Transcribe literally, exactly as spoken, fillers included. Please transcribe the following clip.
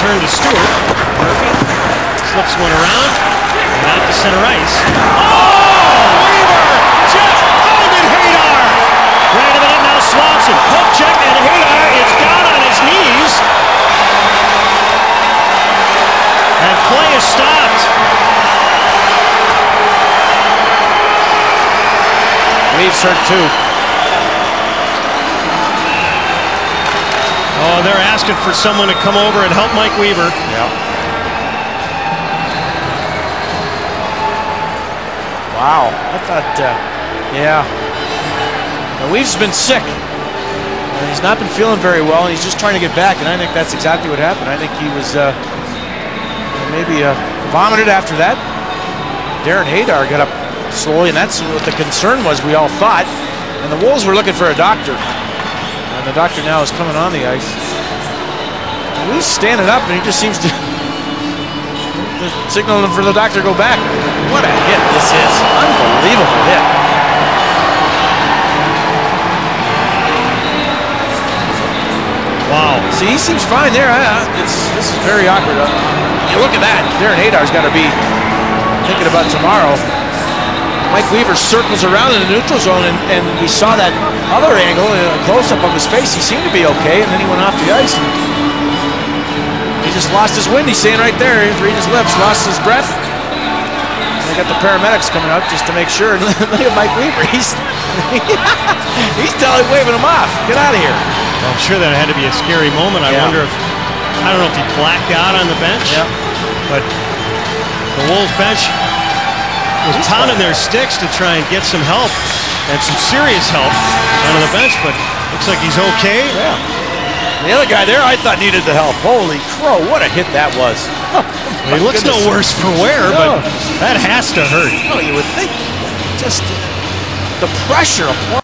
return to Stewart. Murphy slips one around and out to center ice. Oh! Weaver! Just folded Hurdy! Right of it now, Swanson. Hook check, and Hurdy is down on his knees. And play is stopped. Reeves hurt too. Oh, they're asking for someone to come over and help Mike Weaver. Yeah. Wow. I thought, uh, yeah. Now, Weaves been sick. And he's not been feeling very well, and he's just trying to get back, and I think that's exactly what happened. I think he was uh, maybe uh, vomited after that. Darren Haydar got up slowly, and that's what the concern was, we all thought. And the Wolves were looking for a doctor. And the doctor now is coming on the ice. And he's standing up, and he just seems to signaling for the doctor to go back. What a hit this is. Unbelievable hit. Wow. See, he seems fine there. Uh, it's, this is very awkward. Uh, you look at that. Darren Haydar's got to be thinking about tomorrow. Mike Weaver circles around in the neutral zone, and, and we saw that other angle, a close-up of his face. He seemed to be okay, and then he went off the ice. He just lost his wind. He's saying right there, he's reading his lips, lost his breath. And they got the paramedics coming out just to make sure. And look at Mike Weaver. He's he's telling, waving him off. Get out of here. Well, I'm sure that had to be a scary moment. I yeah. wonder if, I don't know if he blacked out on the bench, yeah. but the Wolves bench was pounding their sticks to try and get some help, and some serious help out of the bench, but looks like he's okay. Yeah. The other guy there, I thought needed the help. Holy crow, what a hit that was. Oh, well, he looks goodness. no worse for wear, no. but that has to hurt. Oh, you would think. Just the pressure of